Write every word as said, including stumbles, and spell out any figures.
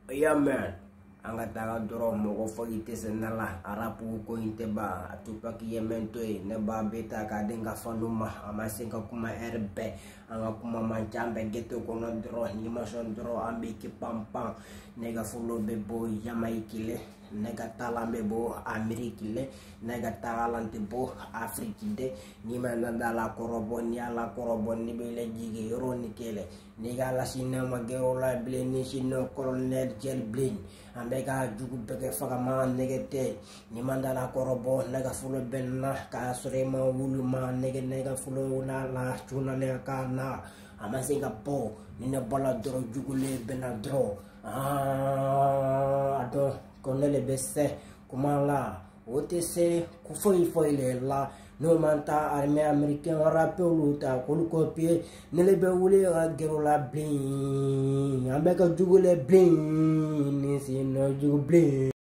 Yeah man, anga taga doro mogo fogi tesenala arapu ko inteba atupaki yementoi neba beta ka denga fanuma amasenga kuma erbe anga kuma manchambe geto kono doro ni mason doro ambi ki pampang nega fulo bebo yamaikile nega talambe bo amerikile nega tagalante bo afrikide ni mananda la korobon ya la korobon ni bele jige roni kele nega la sinna magero la ble ni sinno colonel gel blin ambega jugu bege fagama negete ni mandala korobo nega fulo benna ka sorema wuluma nega nega fulo na la chuna le kana amasinga po ni ne bala dro jugule bena dro ah ado konele besse kumala otese kufoi foile la no manta armée américaine rappel luta kolu copie nele be wule gero la blin ambega jugule blin ni si no jugu blin